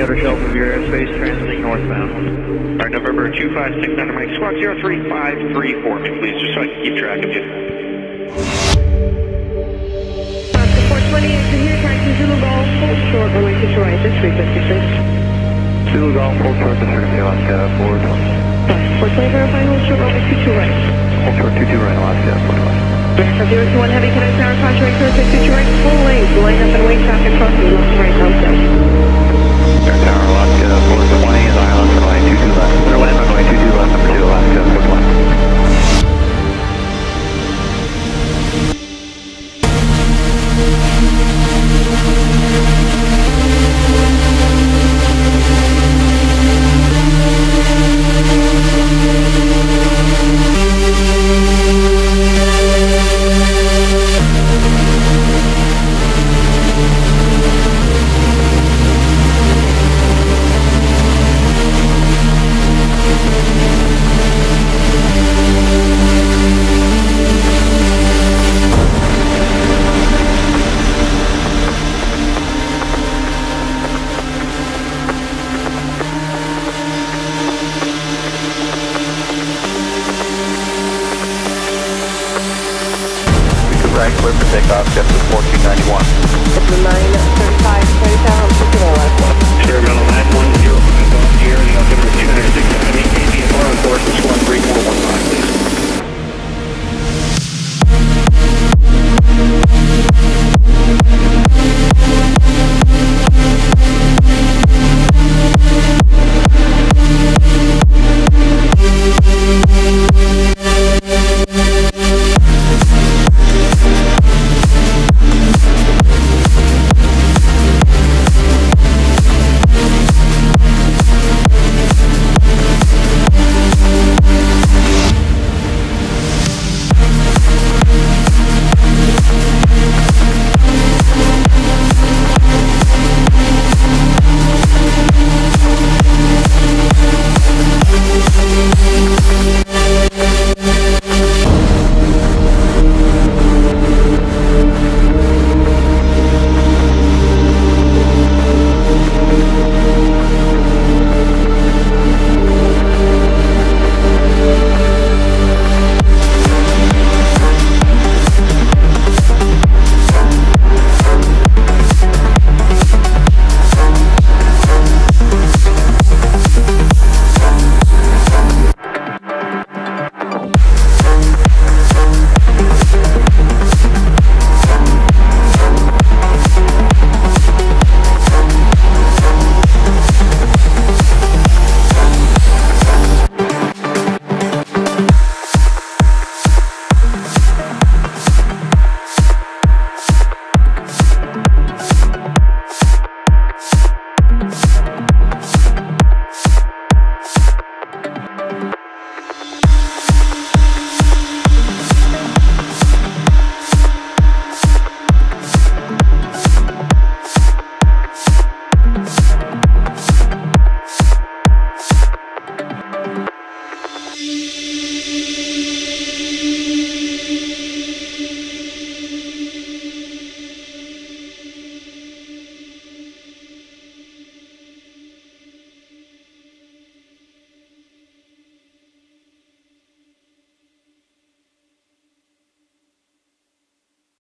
outer shelf of your airspace, transiting northbound. Alright, November 2569, Mike, squawk 03534 for me, please, just so I can keep track of you. Oscar 420 is here, trying to Zulu Golf, hold short, runway 22 right, this frequency, please. Zulu Golf, hold short, this frequency, Alaska 420. 420, verify, hold short, runway 22 right. Hold short, 22 right, Alaska 420. Aircraft 021 Heavy, connect tower, contrary, curve, 22 right, full lane, line up and wait, traffic crossing, left to right, south. Air Tower, Alaska 420 is ILS runway 22 left. Clear land runway 22 left, number 2, Alaska 420. Right, clear for takeoff, Jet to 1491. It's the 935, 27,